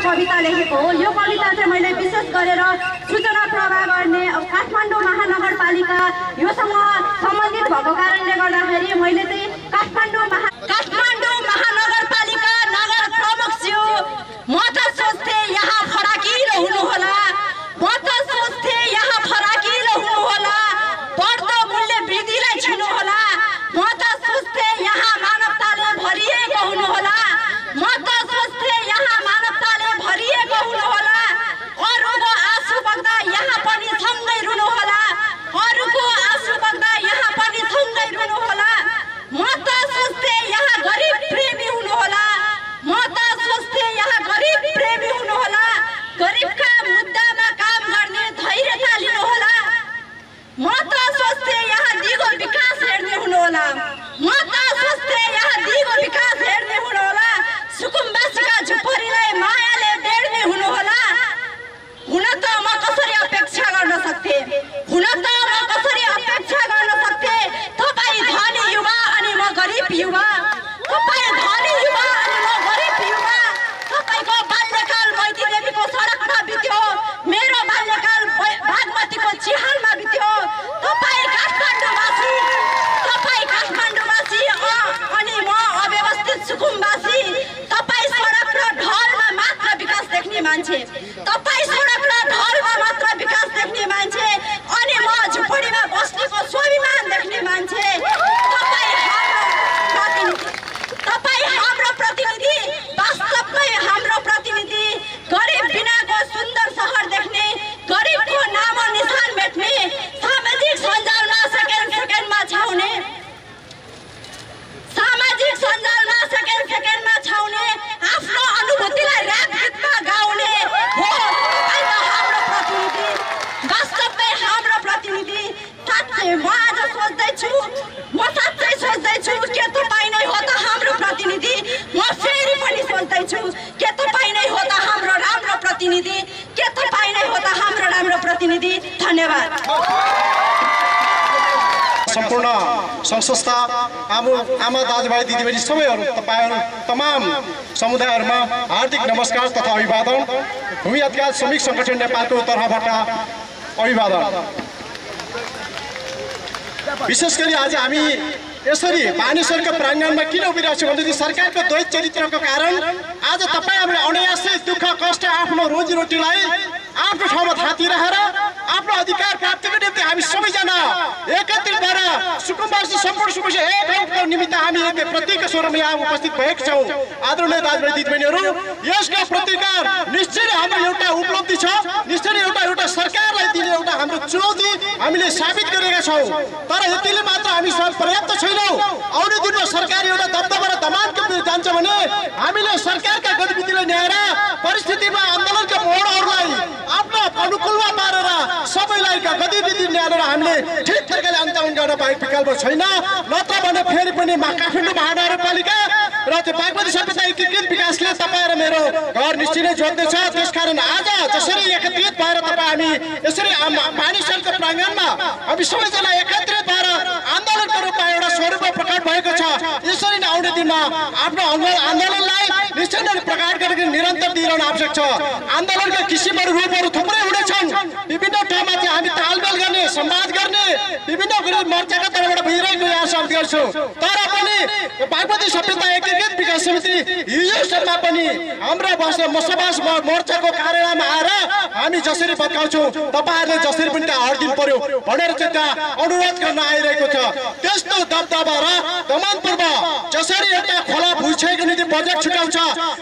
कविता लेखेको हो। यो कविता चाहिँ मैले विशेष गरेर सूचना प्रवाह गर्ने काठमाडौँ महानगरपालिका योसँग सम्बन्धित भएको कारणले गर्दाखेरि मैले चाहिँ काठमाडौँ महानगरपालिका नगर प्रमुख ज्यू म त सोच्थे यहाँ फराकिलो हुनुहोला, म त सोच्थे यहाँ फराकिलो हुनुहोला, बढ्दो मूल्य वृद्धिलाई छुनुहोला, म त सोच्थे यहाँ मानवताले भरिएको हुनुहोला, म त सोच्थे यहाँ मानवताले भरिएको हुनुहोला, अरूको आँसु बग्दा यहाँ पनि सँगै रुनुहोला, अरूको आँसु बग्दा यहाँ पनि सँगै रुनुहोला, म त सोच्थे यहाँ गरिब प्रेमी हुनुहोला, म त सोच्थे यहाँ गरिब प्रेमी हुनुहोला, गरिबका मुद्दामा काम गर्ने धैर्यता लिनुहोला, म त सोच्थे यहाँ दिगो विकास हेर्ने हुनुहोला, म त सोच्थे यहाँ दिगो विकास हेर्ने हुनुहोला, सुकुम्बासीका झुपडीलाई मायाले बेड्ने हुनुहोला। हुन त म कसरी अपेक्षा गर्न सक्थे, हुन त म कसरी अपेक्षा गर्न सक्थे, तपाईँ धनी युवा अनि म गरिब युवा, तपाईँ धनी युवा अनि म गरिब युवा, तपाईँको बाल्यकाल मैती देवीको सडकमा बित्यो, मेरो बाल्यकाल बागमतीको चिहानमा बित्यो, तपाईँ काठमाडौँवासी अनि म अव्यवस्थित सुकुम्बासी, तपाईँ सडक र ढलमा मात्र विकास देख्ने मान्छे, तपाईँ सडक र ढलमा मात्र विकास देख्ने मान्छे अनि म झुपडीमा बस्नेको स्वाभिमान देख्ने मान्छे, तपाईँ हाम्रो प्रतिनिधि, वास्तवमै हाम्रो प्रतिनिधि, गरिब बिनाको सुन्दर सहर देख्ने, गरिबको नाम निशान भेट्ने, सामाजिक सञ्जालमा सेकेन्डमा छाउने, सामाजिक सञ्जालमा सेकेन्डमा छाउने, आफ्नो अनुभूतिलाई र्याप गीतमा गाउने हो तपाईँ त हाम्रो प्रतिनिधि, वास्तवमै हाम्रो प्रतिनिधि। साँच्चै म आज सोच्दैछु, म साँच्चै सोच्दैछु के तपाईँ नै हो त हाम्रो प्रतिनिधि, म फेरि पनि सोच्दैछु के तपाईँ नै हो त हाम्रो राम्रो प्रतिनिधि, के तपाईँ नै हो त हाम्रो राम्रो प्रतिनिधि। धन्यवाद। सम्पूर्ण संस्था आमा दाजुभाइ दिदीबहिनी सबैहरू तपाईँहरू तमाम समुदायहरूमा हार्दिक नमस्कार तथा अभिवादन। भूमि अधिकार श्रमिक सङ्गठन नेपालको तर्फबाट अभिवादन। विशेष गरी आज हामी यसरी मानिसहरूको प्राङ्गणमा किन उभिरहेको छौँ भनेदेखि सरकारको द्वैत चरित्रको कारण आज तपाईँ हामीले अनायासै दुःख कष्ट आफ्नो रोजीरोटीलाई आफ्नो ठाउँमा थाती राखेर आफ्नो अधिकार प्राप्तिको निम्ति हामी सबैजना एकत्रित भएर सुकुम्बासी सम्पूर्ण समस्या एकको निमित्त हामी प्रत्येक स्वरमा यहाँ उपस्थित भएका छौँ। आदरणीय दाजुभाइ दिदीबहिनीहरू, यसको प्रतिकार निश्चय हाम्रो एउटा उपलब्धि छ, निश्चय एउटा सरकारलाई दिने एउटा हाम्रो चुनौती हामीले साबित गरेका छौँ। तर यतिले मात्र हामी पर्याप्त छैनौँ। आउने दिनमा सरकार एउटा दबदबा र दमानको जान्छ भने हामीले सरकारका गतिविधिलाई ल्याएर परिस्थितिमा आन्दोलनका मोडहरूलाई आफ्नो अनुकूलमा पारेर सबैलाई गतिविधि ल्याएर हामीले ठिक तरिकाले अन्तरण गर्न पाएको विकल्प छैन। नत्र भने फेरि पनि काठमाडौँ महानगरपालिका र त्यो बागमती सभ्यता एकीकृत विकासले तपाईँ र मेरो घर निश्चय नै जोड्दैछ। त्यसकारण आज जसरी एकत्रित भएर तपाईँ हामी यसरी मानिसहरूको प्राङ्गणमा हामी सबैजना एकत्रित भएर आन्दोलनको रूपमा एउटा स्वरूपमा प्रकट भएको छ। यसरी नै आउने दिनमा आफ्नो आन्दोलनलाई निश्चय नै प्रकट गरेर निरन्तर दिइरहनु आवश्यक छ। आन्दोलनका किसिमहरू रूपहरू थुप्रै हुनेछन्। विभिन्न ठाउँमा चाहिँ हामी तालमेल गर्ने, संवाद गर्ने विभिन्न मोर्चाका तर्फबाट भइरहेको यहाँ सम्झ गर्छौँ। तर पनि बागमती सभ्यता एकीकृत विकास समिति हिजोसम्म पनि हाम्रो बसोबास मोर्चाको कार्यालयमा आएर हामी जसरी बताउँछौँ तपाईँहरूले जसरी पनि त्यहाँ हड्दिनु पर्यो भनेर चाहिँ त्यहाँ अनुरोध गर्न आइरहेको छ। त्यस्तो दबदबा र दमनपूर्व जसरी एउटा खोला भुइँछेको निम्ति बजेट छुट्याउँछ,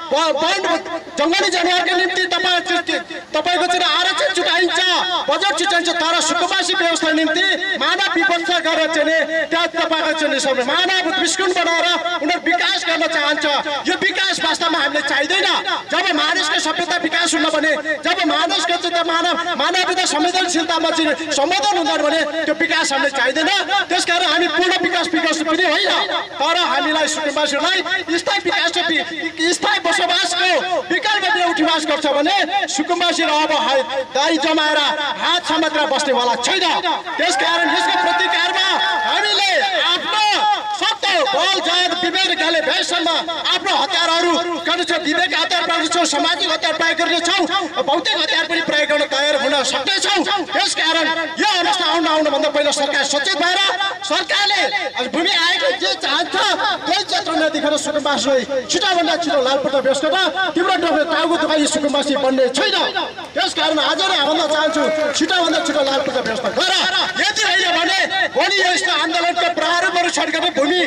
जङ्गली जनावरको निम्ति तपाईँको चाहिँ आरक्षण छुट्याइन्छ, बजेट छुट्याइन्छ, तर सुकुम्बासी व्यवस्था निम्ति मानव विपक्ष गरेर चाहिँ त्यहाँ तपाईँको चाहिँ मानव विस्कुन बनाएर उनीहरू विकास गर्न चाहन्छ। यो विकास वास्तवमा हामीले चाहिँदैन। जब मानिसको सभ्यता विकास हुन भने, जब मानिसको चाहिँ मानवीयता संवेदनशीलतामा चाहिँ सम्बोधन हुँदैन भने त्यो विकास हामीले चाहिँदैन। त्यसकारण हामी पूर्ण विकास पनि होइन, तर हामीलाई सुकुम्बासीलाई स्थायी बसोबासको विकल्प उठिवास गर्छ भने सुकुम्बासी अब दाई जमाएर हात समेतमा बस्नेवाला छैन। त्यसकारण यसको प्रतिकारमा हामीले आफ्नो सत्य बल जात विवेकले भएसम्म आफ्नो हतियार हतियारहरू गर्दछ, विवेक हतियार प्रयोग गर्छौँ, सामाजिक हतियार प्रयोग गर्नेछौँ, भौतिक हतियार पनि प्रयोग गर्न तयार हुन सक्नेछौँ। त्यसकारण यो अवस्था आउनुभन्दा पहिला सरकार सचेत भएर सरकारले भूमि आयोगले जे चाहन्छ त्यही क्षेत्रमा देखेर सुकुम्बासीलाई छिटोभन्दा छिटो लालपत्ता बेच गरेर तिम्रो टाउको दुखाइ सुकुम्बासी बन्ने छैन। त्यसकारण आज नै भन्न चाहन्छु छिटोभन्दा छिटो लालपत्ता व्यवस्था गर। यदि होइन भने भोलि यस्तो आन्दोलनको प्रारम्भहरू छन् भने भूमि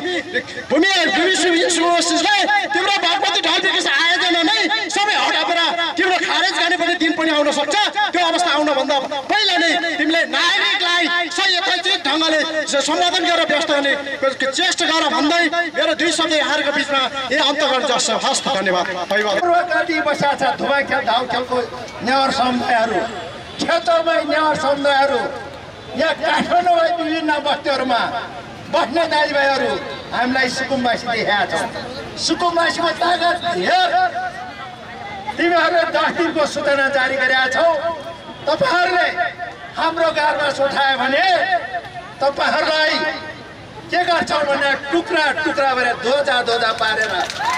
तिम्रो बागमती ढाल विकास आयोजना नै सबै हटाएर तिम्रो खारेज गर्ने पनि दिन पनि आउन सक्छ। त्यो अवस्था आउनुभन्दा पहिला नै तिमीले नागरिकलाई सही यथाचित ढङ्गले सम्बोधन गरेर व्यवस्था गर्ने चेष्टा गर भन्दै मेरो दुई शब्द यहाँहरूको बिचमा यही अन्त गर्न जस हस्त। धन्यवाद। पूर्वकाली बसेका छ धुवाखेल धाउखेलको नेवार समुदायहरू, क्षेत्रमै नेवार समुदायहरू, यहाँ काठमाडौँ विभिन्न बस्तीहरूमा बस्ने दाजुभाइहरू हामीलाई सुकुम्बासी देखाएका छौँ। सुकुम्बासीको ताकत हेर, तिमीहरूले 10 दिनको सूचना जारी गरेका छौ। तपाईँहरूले हाम्रो गाडमा उठायो भने तपाईँहरूलाई के गर्छौ भने टुक्रा टुक्रा गरेर धोजा पारेर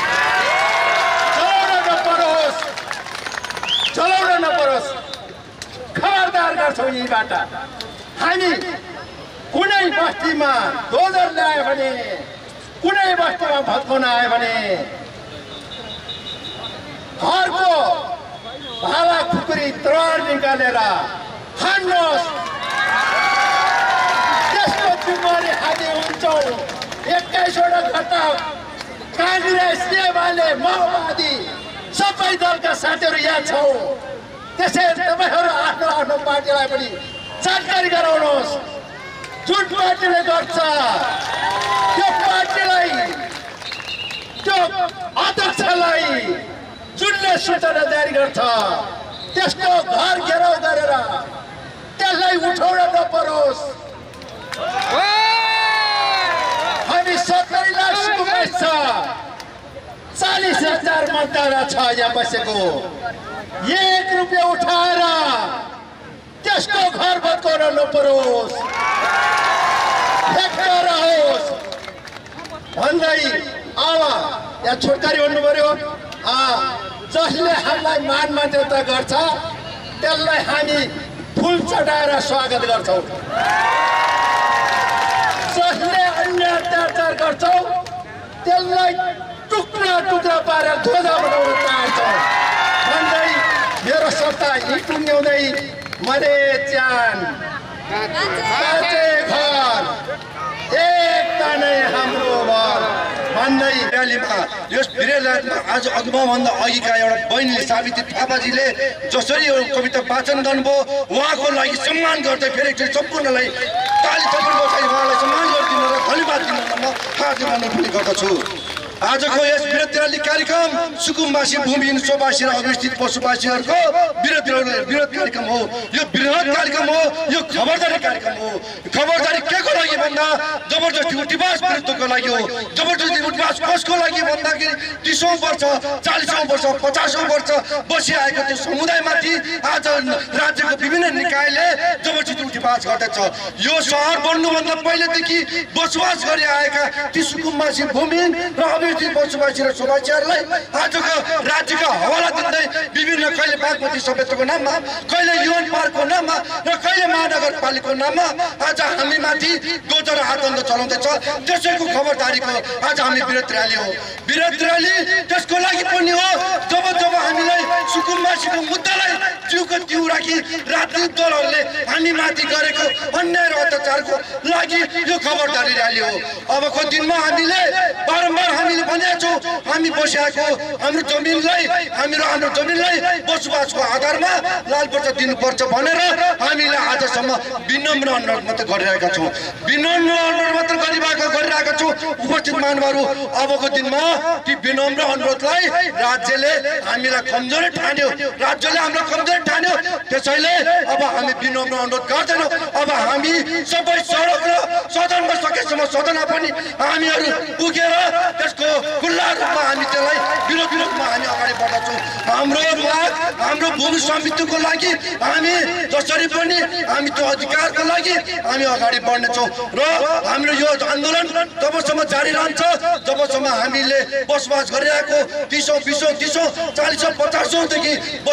चलाउन नपरोस् खबरदार गर्छौँ। यहीबाट हामी कुनै बस्तीमा डोजर ल्यायो भने, कुनै बस्तीमा भत्काउन आयो भने घरको भाला खुकुरी तरवार निकालेर हान्नुहोस्। त्यसको जिम्मेवारी हामी हुन्छौँ। 21वटा घटना काङ्ग्रेस, नेवारले, माओवादी सबै दलका साथीहरू यहाँ छौँ। त्यसैले तपाईँहरू आफ्नो आफ्नो पार्टीलाई पनि जानकारी गराउनुहोस्। जुन पार्टीले गर्छ त्यो पार्टीलाई, त्यो अध्यक्षलाई जुनले सूचना जारी गर्छ त्यसको घर घेराउ गरेर त्यसलाई उठाउन नपरोस्। हामी 70 लाख सुकुम्बासी छ, 40,000 मतदाता छ यहाँ बसेको। 1 रुपियाँ उठाएर त्यसको घर भत्काउन नपरोस्, फ्याँक्न रहोस् भन्दै अब यहाँ छोटकारी भन्नु पर्यो। जसले हामीलाई मान मर्यादा गर्छ त्यसलाई हामी फुल चढाएर स्वागत गर्छौँ। जसले अन्य अत्याचार गर्छौँ त्यसलाई टुक्रा टुक्रा पारेर ध्वजा बनाउन चाहन्छौँ भन्दै मेरो सत्ता यी टुङ्ग्याउँदै मरे च्यान काचे घर एकता नै हाम्रो घर भन्दै र्यालीमा यस भिरेलामा आज अघिभन्दा अघिका एउटा बहिनीले सावित्री थापाजीले जसरी यो कविता वाचन गर्नुभयो उहाँको लागि सम्मान गर्दै फेरि सम्पूर्णलाई ताली थप्पड बजाई उहाँलाई सम्मान गरिदिनु र धन्यवाद दिन म हार्दिक अनुरोध पनि गर्दछु। आजको यस विरोध र्याली कार्यक्रम सुकुम्बासी, भूमिहीन, स्ववासी र अवस्थित पशुवासीहरूको विरोध कार्यक्रम हो। यो विरोध कार्यक्रम हो, यो खबरदारी कार्यक्रम हो। खबरदारी के को लागि भन्दा जबरजस्ती उठिवास विरुद्धको लागि हो। जबरजस्ती उठिवास कसको लागि भन्दाखेरि 30औं वर्ष, 40औं वर्ष, 50औं वर्ष बसिआएको त्यो समुदायमाथि आज राज्यको विभिन्न निकायले जबरजस्ती उठिवास गर्दछ। यो सहर बन्नुभन्दा पहिलेदेखि बसोबास गरी आएका ती सुकुम्बासी, भूमिहीन र पशुवासी र स्ववासीहरूलाई आजको राज्यको हवाला दिँदै विभिन्न कहिले बागमती सभ्यताको नाममा, कहिले युवन पार्कको नाममा र कहिले महानगरपालिकाको नाममा आज हामी माथि डोजर आतङ्क चलाउँदैछ। त्यसैको खबरदारीको आज हामी विरोध र्याली हो। विरोध र्याली त्यसको लागि पनि हो जब हामीलाई सुकुम्बासीको मुद्दालाई जिउको जिउ राखी राजनीतिक दलहरूले हामी माथि गरेको अन्याय र अत्याचारको लागि यो खबरदारी र्याली हो। अबको दिनमा हामीले बारम्बार हामीले भनेका छौँ हामी बसिआएको हाम्रो जमिनलाई बसोबासको आधारमा लालपत्ता दिनुपर्छ भनेर हामीले आजसम्म विनम्र अनुरोध मात्र गरिरहेका छौँ। विनम्र अनुरोध मात्र गरिरहेका छौँ। उपस्थित महानुभावहरू, अबको दिनमा ती विनम्र अनुरोधलाई राज्यले हामीलाई कमजोरी ठान्यो, राज्यले हामीलाई कमजोरी ठान्यो त्यसैले अब हामी विनम्र अनुरोध गर्दैनौँ अब हामी सबै सडक र सदनमा सकेसम्म सदनमा पनि हामीहरू पुगेर त्यसको खुल्ला रूपमा हामी त्यसलाई विरोधमा हामी अगाडि बढ्दछौँ हाम्रो माग हाम्रो भूमि स्वामित्वको लागि हामी जसरी पनि हामी त्यो अधिकारको लागि हामी अगाडि बढ्नेछौँ र हाम्रो यो आन्दोलन तबसम्म जारी रहन्छ जबसम्म हामीले बसोबास गरिरहेको 30औं 20औं 30औं 40औं 50औंदेखि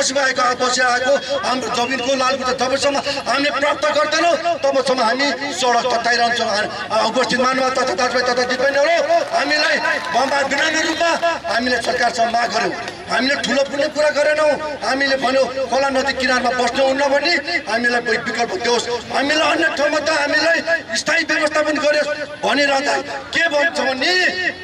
बसिरहेको हाम्रो जमिनको लालबुटा जबसम्म हामीले प्राप्त गर्दैनौँ तबसम्म हामी सडक तताइरहन्छौँ उपस्थित मानव तथा दाजुभाइ तथा दिदीबहिनीहरू हामीलाई विनम्र रूपमा हामीले सरकारसँग माग गर्यौँ हामीले ठुलो पुण्य कुरा गरेनौँ हामीले भन्यौँ खोला नदी किनारमा बस्नुहुन्न भने हामीलाई विकल्प दियोस् हामीलाई अन्य ठाउँमा त हामीलाई स्थायी व्यवस्था पनि गर्योस् भनिरहँदा के भन्छ भने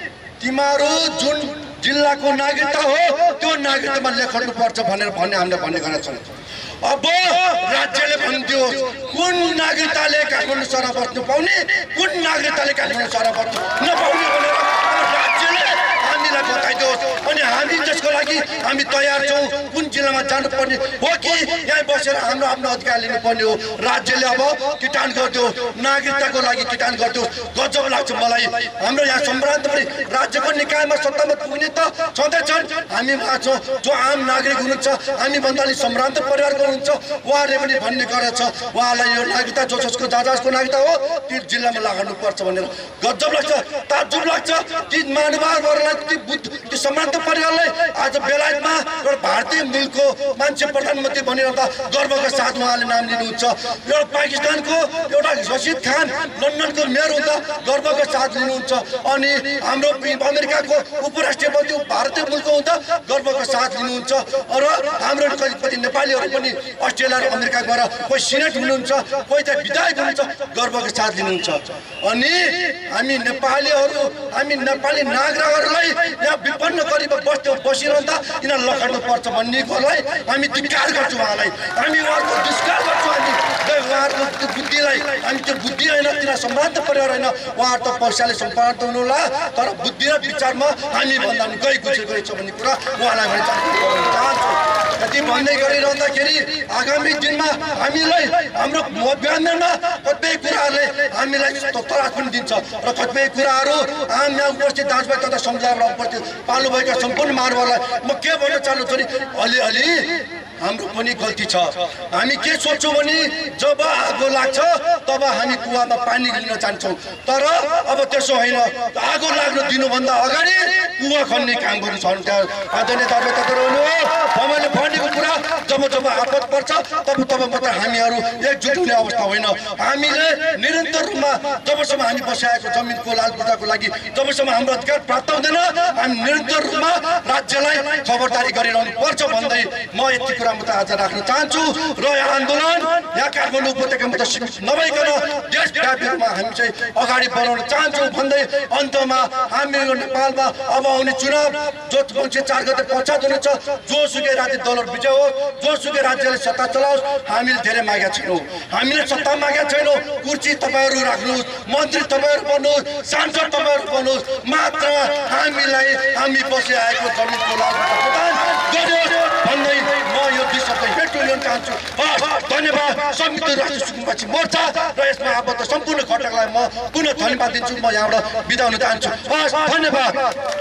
तिमीहरू जुन जिल्लाको नागरिकता हो त्यो नागरिकतामा लेख्नुपर्छ भनेर हामीले भन्ने गरेका छौँ अब राज्यले भनिदियोस् कुन नागरिकताले काठमाडौँ सहरमा बस्नु पाउने कुन नागरिकताले काठमाडौँ सहरमा बस्नु नपाउने भनेर राज्यले हामीलाई बताइदियोस् अनि हामी त्यसको लागि हामी तयार छौँ कुन जिल्लामा जानुपर्ने हो कि यहाँ बसेर हाम्रो आफ्नो अधिकार लिनुपर्ने हो राज्यले अब किटान गरिदियोस् नागरिकताको लागि किटान गरिदियोस् गजब लाग्छ मलाई हाम्रो यहाँ सम्भ्रान्त पनि राज्यको निकायमा सत्तामा पुग्ने त छँदैछन् हामी छौँ जो आम नागरिक हुनुहुन्छ हामी भन्दा अलि सम्भ्रान्त परिवारको हुनुहुन्छ उहाँले पनि भन्ने गरेछ उहाँलाई यो नागरिकता जसको जसको नागरिकता हो त्यो जिल्लामा लगाउनुपर्छ भनेर गजब लाग्छ ताज्जुब लाग्छ ती महानुभावहरूलाई ती सम्भ्रान्त परिवारलाई आज बेलायतमा एउटा भारतीय मूलको मान्छे प्रधानमन्त्री बनिरहँदा गर्वका साथ उहाँले नाम लिनुहुन्छ एउटा पाकिस्तानको एउटा रसिद खान लन्डनको मेयर हुँदा गर्वका साथ लिनुहुन्छ अनि हाम्रो अमेरिकाको उपराष्ट्रपति भारतीय मूलको हुँदा गर्वका साथ लिनुहुन्छ र हाम्रो कति नेपालीहरू पनि अस्ट्रेलिया र अमेरिका गएर कोही सिनेट हुनुहुन्छ कोही त विधायक हुनुहुन्छ गर्वका साथ लिनुहुन्छ अनि हामी नेपालीहरू हामी नेपाली नागरिकहरूलाई यहाँ विपन्न गरिब बसिरहँदा यिनीहरू लखाड्नुपर्छ भन्नेलाई हामी धिक्कार गर्छौँ उहाँलाई हामी उहाँहरूको दुष्कार गर्छौँ हामी उहाँहरूको त्यो बुद्धिलाई हामी त्यो बुद्धि होइन तिनीहरू सम्भ्रान्त परिवार होइन उहाँहरू त पैसाले सम्भ्रान्त हुनुहोला तर बुद्धि र विचारमा हामी भन्दा पनि गई गुजर गरेछौँ भन्ने कुरा उहाँलाई भने चाहन्छु यति भन्दै गरिरहँदाखेरि आगामी दिनमा हामीलाई हाम्रो बिहानमा कतिपय कुराहरूले हामीलाई त्रास पनि दिन्छ र कतिपय कुराहरू आम यहाँ उपस्थित दाजुभाइ तथा समुदायबाट उपस्थित पाल्नुभएका सम्पूर्ण महानुभावलाई म के भन्न चाहन्छु भने अलिअलि हाम्रो पनि गल्ती छ हामी के सोच्छौँ भने जब आगो लाग्छ तब हामी कुवामा पानी लिन जान्छौँ तर अब त्यसो होइन आगो लाग्न दिनुभन्दा अगाडि कुवा खन्ने काम गर्नु छ भने त्यहाँ आदरणीय दाजुभाइ तथा तपाईँले भनेको कुरा जब आपत पर्छ तब मात्र हामीहरू एकजुट हुने अवस्था होइन हामीले निरन्तर रूपमा जबसम्म हामी बसिआएको जमिनको लालबुटाको लागि जबसम्म हाम्रो अधिकार प्राप्त हुँदैन हामी निरन्तर रूपमा राज्यलाई खबरदारी गरिरहनु पर्छ भन्दै म यति कुरा म त आज राख्न चाहन्छु र यो आन्दोलन यहाँ काठमाडौँ उपत्यकामा त सीमित नभइकन देशव्यापी रूपमा हामी चाहिँ अगाडि बढाउन चाहन्छौँ भन्दै अन्तमा हामीहरू नेपालमा अब आउने चुनाव जो मान्छे 4 गते पश्चात हुनेछ जोसुकै राज्य दलहरू विजय हो जोसुकै राज्यले सत्ता चलाओस् हामीले धेरै मागेका छैनौँ हामीले सत्ता मागेका छैनौँ कुर्सी तपाईँहरू राख्नुहोस् मन्त्री तपाईँहरू बन्नुहोस् सांसद तपाईँहरू बन्नुहोस् मात्र हामीलाई हामी बसिआएको जमिनको लागि प्रदान गर्योस् भन्दै म यो विषयलाई भेट्न लिन चाहन्छु धन्यवाद संयुक्त राष्ट्र सुकुम्बासी मोर्चा र यसमा आबद्ध सम्पूर्ण घटकलाई म पुनः धन्यवाद दिन्छु म यहाँबाट बिदा हुन चाहन्छु धन्यवाद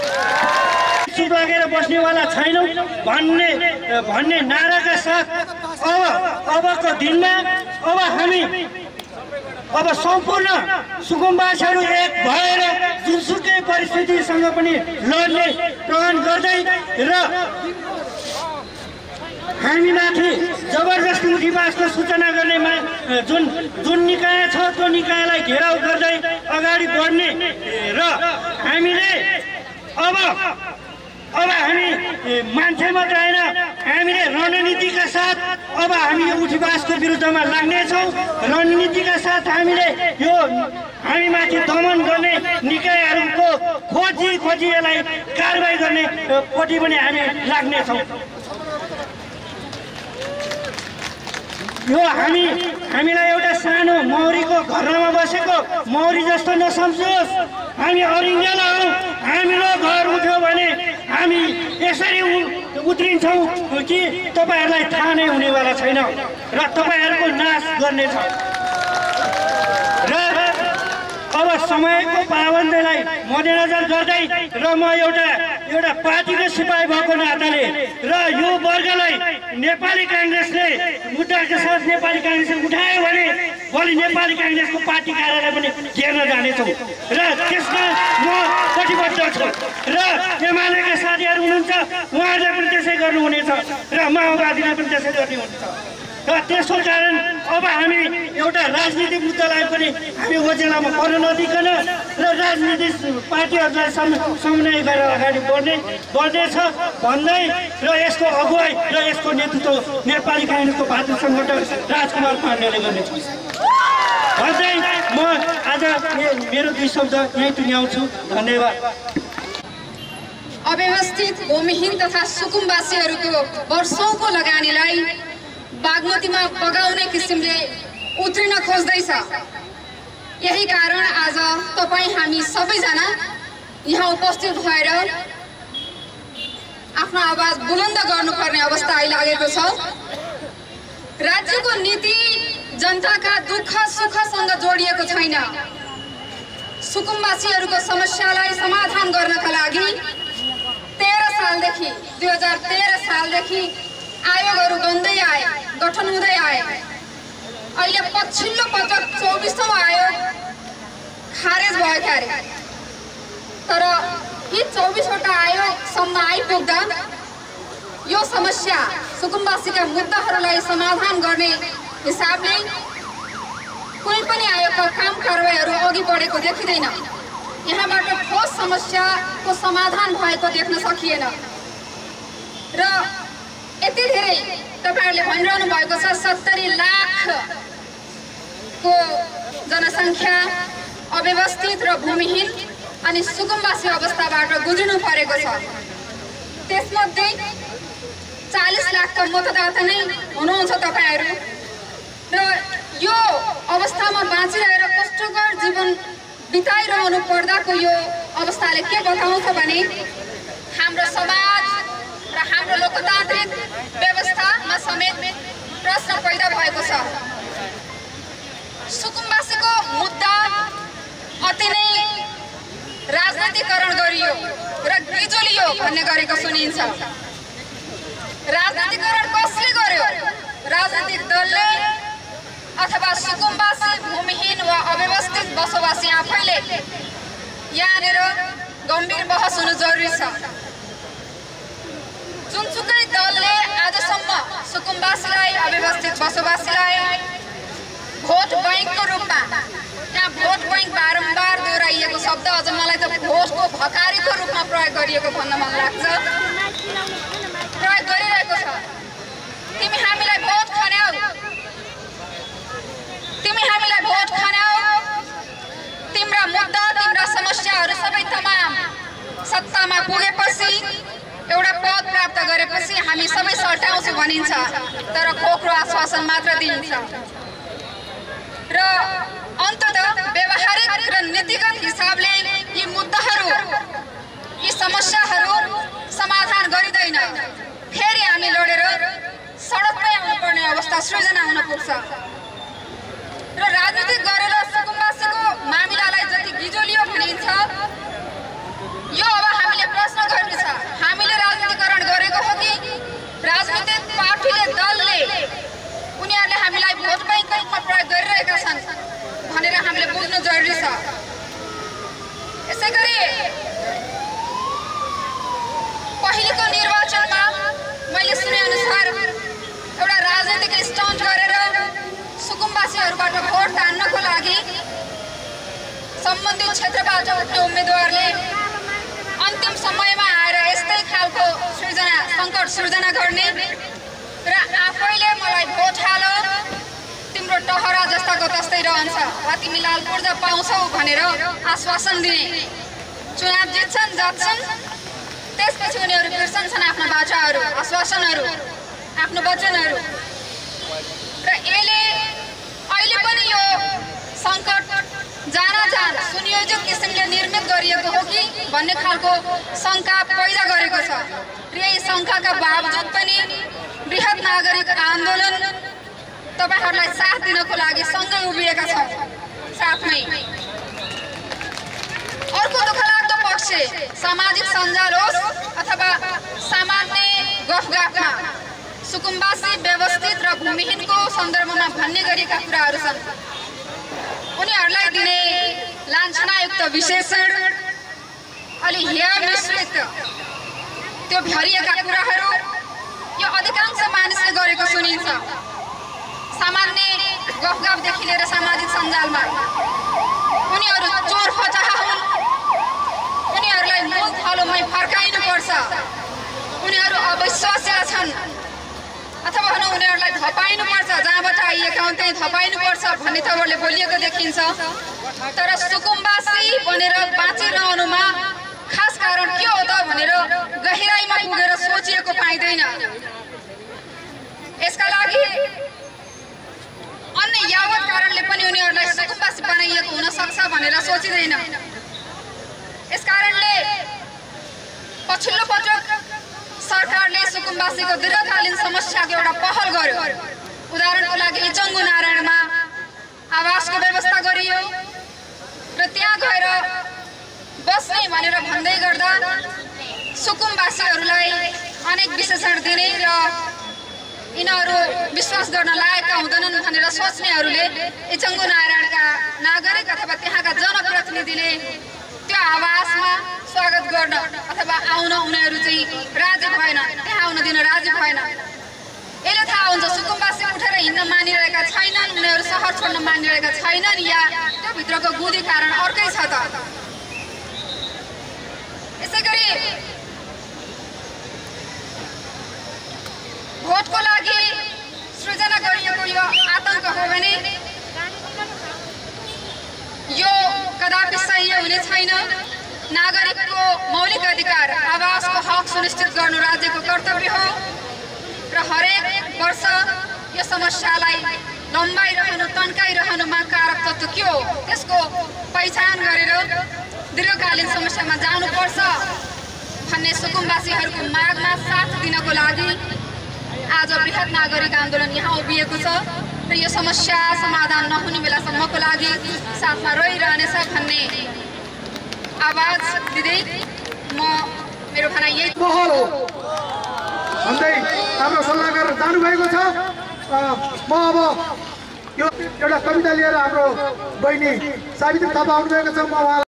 चुप लागेर बस्नेवाला छैनौँ भन्ने नाराका साथ अबको दिनमा अब सम्पूर्ण सुकुम्बासीहरू एक भएर जुनसुकै परिस्थितिसँग पनि लड्ने प्रण गर्दै र हामीमाथि जबरजस्ती उठीवासको सूचना गर्नेमा जुन निकाय छ त्यो निकायलाई घेराउ गर्दै अगाडि बढ्ने र हामीले अब हामी मान्छे मात्र होइन हामीले रणनीतिका साथ अब हामी यो उठीवासको विरुद्धमा लाग्नेछौँ रणनीतिका साथ हामीले यो हामीमाथि दमन गर्ने निकायहरूको खोजी यसलाई कारबाही गर्ने पट्टि पनि हामी लाग्नेछौँ यो हामीलाई एउटा सानो मौरीको घरमा बसेको मौरी जस्तो नसम्झोस् हामी अरिङ्गला हौँ हाम्रो घर उठ्यो भने हामी यसरी उत्रिन्छौँ कि तपाईँहरूलाई थाहा नै हुनेवाला छैन र तपाईँहरूको नाश गर्नेछ र अब समयको पाबन्दीलाई मध्यनजर गर्दै र म एउटा पार्टीको सिपाही भएको नाताले र यो वर्गलाई नेपाली काङ्ग्रेसले मुद्दाका साथ नेपाली काङ्ग्रेसले उठायो भने भोलि नेपाली काङ्ग्रेसको पार्टी कार्यालय पनि घेर्न जानेछौँ र त्यसमा म कटिबद्ध छु र एमालेका साथीहरू हुनुहुन्छ उहाँहरूले पनि त्यसै गर्नुहुनेछ र माओवादीले पनि त्यसै गर्ने हुन्छ र त्यसको कारण अब हामी एउटा राजनीतिक मुद्दालाई पनि हामी ओजेलामा पर्न नदिकन र राजनीतिक पार्टीहरूलाई समन्वय गरेर अगाडि बढ्नेछ भन्दै र यसको अगुवाई र यसको नेतृत्व नेपाली काङ्ग्रेसको भातृ सङ्गठन राजकुमार पाण्डेले गर्नेछ भन्दै म आज मेरो 2 शब्द यहीँ टुङ्ग्याउँछु। धन्यवाद। अव्यवस्थित भूमिहीन तथा सुकुम्बासीहरूको वर्षौंको लगानीलाई बागमतीमा बगाउने किसिमले उत्रिन खोज्दैछ। यही कारण आज तपाईँ हामी सबैजना यहाँ उपस्थित भएर आफ्नो आवाज बुलन्द गर्नुपर्ने अवस्था आइलागेको छ। राज्यको नीति जनताका दुःख सुखसँग जोडिएको छैन। सुकुम्बासीहरूको समस्यालाई समाधान गर्नका लागि 2013 सालदेखि आयोगहरू बन्दै आए, गठन हुँदै आए। अहिले पछिल्लो पटक 24औं आयोग खारेज भएका अरे। तर यी 24वटा आयोगसम्म आइपुग्दा यो समस्या सुकुम्बासीका मुद्दाहरूलाई समाधान गर्ने हिसाबले कुनै पनि आयोगका काम कारबाहीहरू अघि बढेको देखिँदैन। यहाँबाट ठोस समस्याको समाधान भएको देख्न सकिएन र यति धेरै तपाईहरुले भनिरहनु भएको छ 70 लाखको जनसङ्ख्या अव्यवस्थित र भूमिहीन अनि सुकुम्बासी अवस्थाबाट गुज्रिनु परेको छ। त्यसमध्ये 40 लाखका मतदाता नै हुनुहुन्छ तपाईहरु र यो अवस्थामा बाँचिरहेर कष्टकर जीवन बिताइरहनु पर्दाको यो अवस्थाले के बताउँछ भने हाम्रो समाज र हाम्रो लोकतान्त्रिक व्यवस्थामा समेत प्रश्न पैदा भएको छ। सुकुम्बासीको मुद्दा अति नै राजनीतिकरण गरियो र गिजोलियो भन्ने गरेको सुनिन्छ। राजनीतिकरण कसले गर्यो? राजनीतिक दलले अथवा सुकुम्बासी भूमिहीन वा अव्यवस्थित बसोबासी आफैले? यहाँनिर गम्भीर बहस हुनु जरुरी छ। जुनसुकै दलले आजसम्म सुकुम्बासीलाई अव्यवस्थित बसोबासीलाई भोट बैंकको रूपमा, यहाँ भोट बैंक बारम्बार दोहोऱ्याइएको शब्द अझ मलाई त भोटको भकारीको रूपमा प्रयोग गरिएको भन्न मन लाग्छ, प्रयोग गरिरहेको छ। तिमी हामीलाई भोट खान्यौ, तिमी हामीलाई भोट खान्यौ, तिम्रा मुद्दा तिम्रा समस्याहरू सबै तमाम सत्तामा पुगेपछि एउटा पद प्राप्त गरेपछि हामी सबै सल्टाउँछौँ भनिन्छ, तर खोक्रो आश्वासन मात्र दिइन्छ र अन्ततः व्यवहारिक र नीतिगत हिसाबले यी मुद्दाहरू यी समस्याहरू समाधान गरिँदैन। फेरि हामी लडेर सडकमै आउनुपर्ने अवस्था सृजना हुन पुग्छ र राजनीति गरेर सुकुम्बासीको मामिलालाई जति गिजोलियो भनिन्छ, यो अब हामीले प्रश्न गर्नु छ। हामीले राजनीतिकरण गरेको हो कि राजनीतिक पार्टीले दलले उनीहरूले हामीलाई भोट बैंकको रूपमा प्रयोग गरिरहेका छन् भनेर हामीले बुझ्नु जरुरी छ। यसैगरी पहिलेको निर्वाचनमा मैले सुने अनुसार एउटा राजनीतिक स्टन्ट गरेर सुकुम्बासीहरूबाट भोट तान्नको लागि सम्बन्धित क्षेत्रबाट उठ्ने उम्मेदवारले अन्तिम समयमा आएर यस्तै खालको सङ्कट सृजना गर्ने र आफैले मलाई भोट हाल, तिम्रो टहरा जस्ताको तस्तै रहन्छ वा तिमी लाल पूर्जा पाउँछौ भनेर आश्वासन दिने। चुनाव जित्छन्, जान्छन्, त्यसपछि उनीहरू बिर्सन्छन् आफ्ना बाचाहरू, आश्वासनहरू, आफ्नो वचनहरू र यसले अहिले पनि यो सङ्कट जान सुनियोजित किसिमले निर्मित गरिएको हो कि भन्ने खालको शङ्का पैदा गरेको छ र र यही शङ्काका बावजुद पनि बृहत नागरिक आन्दोलन तपाईहरुलाई साथ दिनको लागि सँगै उभिएका छौं। साथमै अर्को दुःखलाग्दो पक्ष सामाजिक सञ्जाल होस् अथवा सामान्य गफगाफमा सुकुम्बासी व्यवस्थित र भूमिहीनको सन्दर्भमा भन्ने गरेका कुराहरू छन्। उनीहरूलाई दिने लाञ्छनायुक्त विशेषण अलि हेय मिश्रित त्यो भरिएका कुराहरू यो अधिकांश मानिसले गरेको सुनिन्छ। सामान्य गफगाफदेखि लिएर सामाजिक सञ्जालमा उनीहरू चोर फचाहा हुन्, उनीहरूलाई मूल थलोमै फर्काइनुपर्छ, उनीहरू अविश्वासिला छन् अथवा उनीहरूलाई धपाइनुपर्छ, जहाँबाट आइएका हुन् त्यहीँ धपाइनुपर्छ भन्ने तवरले बोलिएको देखिन्छ। तर सुकुम्बासी बनेर बाँचिरहनुमा खास कारण के हो त भनेर गहिराइमा पुगेर सोचिएको पाइँदैन। यसका लागि अन्य यावत कारणले पनि उनीहरूलाई सुकुम्बासी बनाइएको हुन सक्छ भनेर सोचिँदैन। यसकारणले पछिल्लो पटक सरकारले सुकुम्बासीको दीर्घकालीन समस्याको एउटा पहल गर्यो। उदाहरणको लागि इचङ्गु नारायणमा आवासको व्यवस्था गरियो र त्यहाँ गएर बस्ने भनेर भन्दै गर्दा सुकुम्बासीहरूलाई अनेक विशेषण दिने र यिनीहरू विश्वास गर्न लायकका हुँदैनन् भनेर सोच्नेहरूले इचङ्गु नारायणका नागरिक अथवा त्यहाँका जनप्रतिनिधिले त्यो आवासमा स्वागत गर्न अथवा आउन उनीहरू चाहिँ राजी भएन, त्यहाँ आउन दिन राजी भएन। यसले थाहा हुन्छ सुकुम्बासी उठेर हिँड्न मानिरहेका छैनन्, उनीहरू सहर छोड्न मानिरहेका छैनन् या त्यो भित्रको गुदी कारण अर्कै छ त। यसैगरी भोटको लागि सृजना गरिएको यो आतंक हो भने यो कदापि सही हुने छैन। नागरिकको मौलिक अधिकार आवासको हक सुनिश्चित गर्नु राज्यको कर्तव्य हो र हरेक वर्ष यो समस्यालाई लम्बाइरहनु तन्काइरहनुमा कारक तत्त्व के हो त्यसको पहिचान गरेर दीर्घकालीन समस्यामा जानुपर्छ भन्ने सुकुम्बासीहरूको मागमा साथ दिनको लागि आज बृहत नागरिक आन्दोलन यहाँ उभिएको छ र यो समस्या समाधान नहुने बेलासम्मको लागि साथमा रहिरहनेछ भन्ने आवाज दिँदै म मेरो भनाइ यही पहल हो भन्दै हाम्रो सल्लाहकार जानुभएको छ। म अब यो एउटा कविता लिएर हाम्रो बहिनी सावित्री थापा आउनुभएको छ। म